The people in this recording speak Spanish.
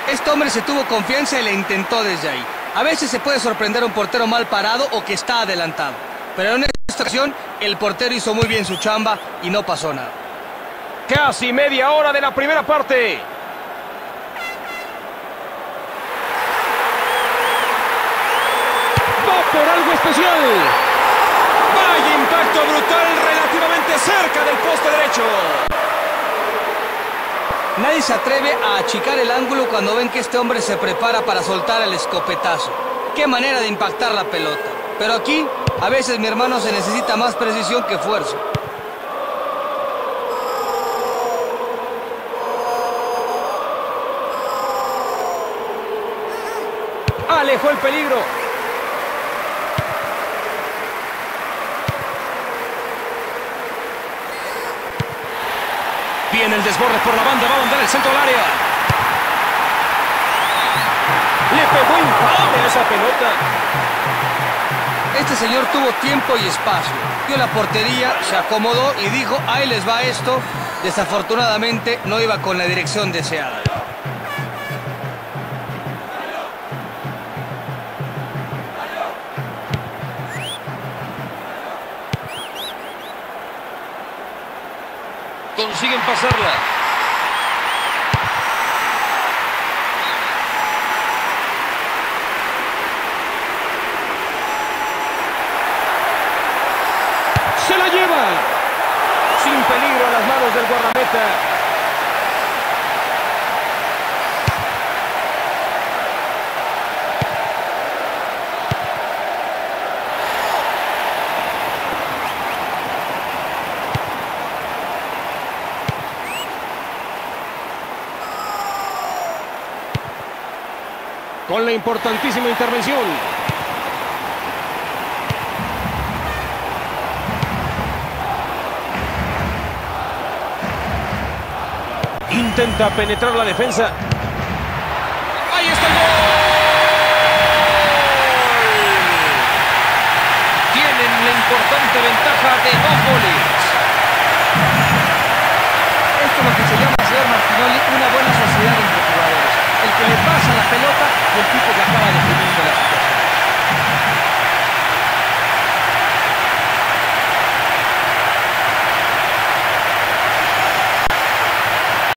Este hombre se tuvo confianza y le intentó desde ahí. A veces se puede sorprender un portero mal parado o que está adelantado. Pero en esta ocasión, el portero hizo muy bien su chamba y no pasó nada. Casi media hora de la primera parte. Va por algo especial. Vaya impacto brutal relativamente cerca del poste derecho. Nadie se atreve a achicar el ángulo cuando ven que este hombre se prepara para soltar el escopetazo. ¡Qué manera de impactar la pelota! Pero aquí, a veces, mi hermano, se necesita más precisión que fuerza. Alejó el peligro. Viene el desborde por la banda, va a mandar el centro al área. Le pegó infame a esa pelota. Este señor tuvo tiempo y espacio. Vio la portería, se acomodó y dijo, ahí les va esto. Desafortunadamente no iba con la dirección deseada. Consiguen pasarla. Se la lleva. Sin peligro a las manos del guardameta. Con la importantísima intervención. Intenta penetrar la defensa. ¡Ahí está el gol! Tienen la importante ventaja de 2 goles. Esto es lo que se llama, señor Martinoli, una buena sociedad entre jugadores. El que le pasa la pelota